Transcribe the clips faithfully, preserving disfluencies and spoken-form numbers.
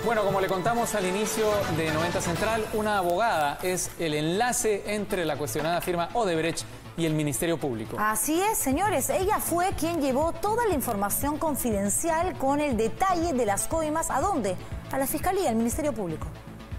Bueno, como le contamos al inicio de noventa Central, una abogada es el enlace entre la cuestionada firma Odebrecht y el Ministerio Público. Así es, señores. Ella fue quien llevó toda la información confidencial con el detalle de las coimas. ¿A dónde? A la Fiscalía, al Ministerio Público.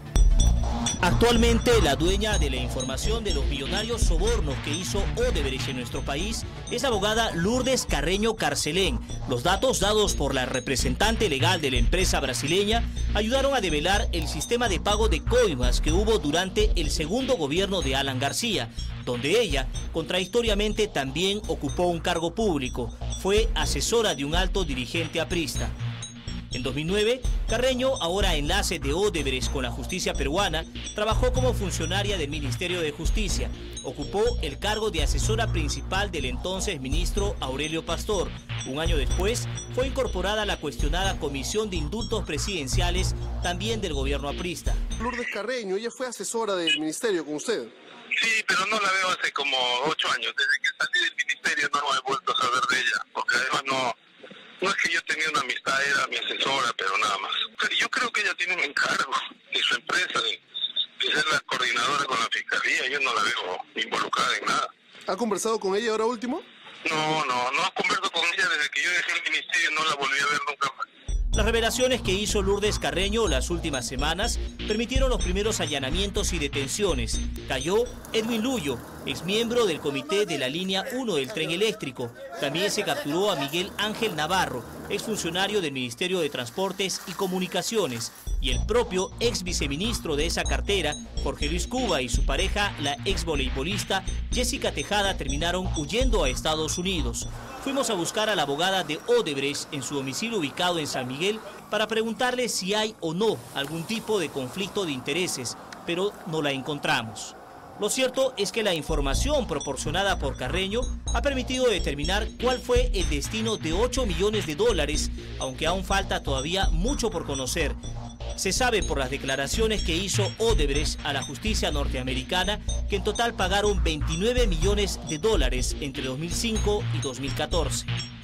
Actualmente, la dueña de la información de los millonarios sobornos que hizo Odebrecht en nuestro país es la abogada Lourdes Carreño Carcelén. Los datos dados por la representante legal de la empresa brasileña ayudaron a develar el sistema de pago de coimas que hubo durante el segundo gobierno de Alan García, donde ella, contradictoriamente, también ocupó un cargo público. Fue asesora de un alto dirigente aprista. En dos mil nueve, Carreño, ahora enlace de Odebrecht con la justicia peruana, trabajó como funcionaria del Ministerio de Justicia. Ocupó el cargo de asesora principal del entonces ministro Aurelio Pastor. Un año después, fue incorporada a la cuestionada Comisión de Indultos Presidenciales, también del gobierno aprista. Lourdes Carreño, ella fue asesora del ministerio con usted. Sí, pero no la veo hace como ocho años. Desde que salí del ministerio no he vuelto a saber de ella, porque además no... No es que yo tenía una amistad, era mi asesora, pero nada más. Yo creo que ella tiene un encargo de su empresa, de, de ser la coordinadora con la fiscalía. Yo no la veo involucrada en nada. ¿Ha conversado con ella ahora último? No, no, no converso con ella desde que yo dejé el ministerio, no la volví a ver nunca más. Las revelaciones que hizo Lourdes Carreño las últimas semanas permitieron los primeros allanamientos y detenciones. Cayó Edwin Luyo, exmiembro del comité de la línea uno del tren eléctrico. También se capturó a Miguel Ángel Navarro, exfuncionario del Ministerio de Transportes y Comunicaciones, y el propio ex viceministro de esa cartera, Jorge Luis Cuba, y su pareja, la ex voleibolista Jessica Tejada, terminaron huyendo a Estados Unidos. Fuimos a buscar a la abogada de Odebrecht en su domicilio ubicado en San Miguel para preguntarle si hay o no algún tipo de conflicto de intereses, pero no la encontramos. Lo cierto es que la información proporcionada por Carreño ha permitido determinar cuál fue el destino de ocho millones de dólares, aunque aún falta todavía mucho por conocer. Se sabe por las declaraciones que hizo Odebrecht a la justicia norteamericana que en total pagaron veintinueve millones de dólares entre dos mil cinco y dos mil catorce.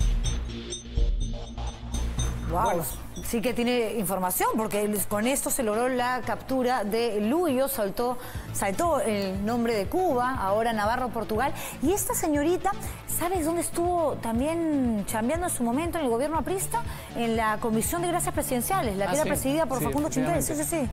Wow, Bueno. Sí que tiene información, porque con esto se logró la captura de Luyo, saltó, saltó el nombre de Cuba, ahora Navarro, Portugal. Y esta señorita, ¿sabes dónde estuvo también chambeando en su momento en el gobierno aprista? En la Comisión de Gracias Presidenciales, la que Ah, era sí. presidida por Sí, Facundo Chintez. Sí, sí, sí.